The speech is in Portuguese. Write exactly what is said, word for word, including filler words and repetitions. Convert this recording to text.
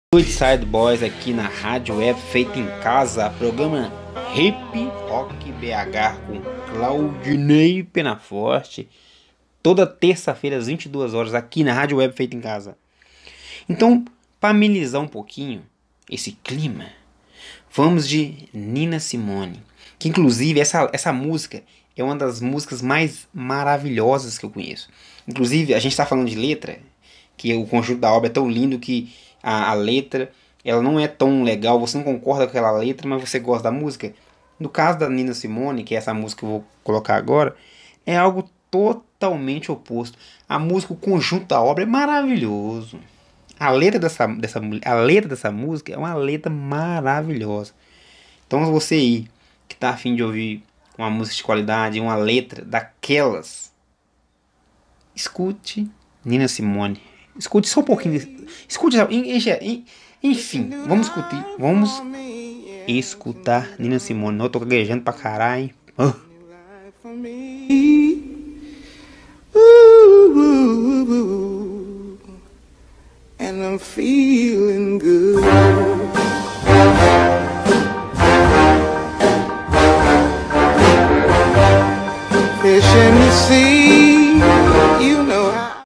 Noite Side Boys aqui na Rádio Web Feita em Casa, programa Hip Rock B H com Claudinei Penaforte, toda terça-feira às vinte e duas horas aqui na Rádio Web Feita em Casa. Então, para amenizar um pouquinho esse clima, vamos de Nina Simone, que inclusive essa, essa música é uma das músicas mais maravilhosas que eu conheço. Inclusive, a gente está falando de letra, que o conjunto da obra é tão lindo que a, a letra ela não é tão legal, você não concorda com aquela letra, mas você gosta da música. No caso da Nina Simone, que é essa música que eu vou colocar agora, é algo totalmente oposto. A música, o conjunto da obra é maravilhoso. A letra dessa, dessa, a letra dessa música é uma letra maravilhosa. Então, se você aí que está a fim de ouvir uma música de qualidade, uma letra daquelas, escute Nina Simone. Escute só um pouquinho. Escute, enfim, vamos escutar. Vamos escutar Nina Simone. Eu tô gaguejando pra caralho, hein? Oh. And I'm feeling good. Fish in the sea.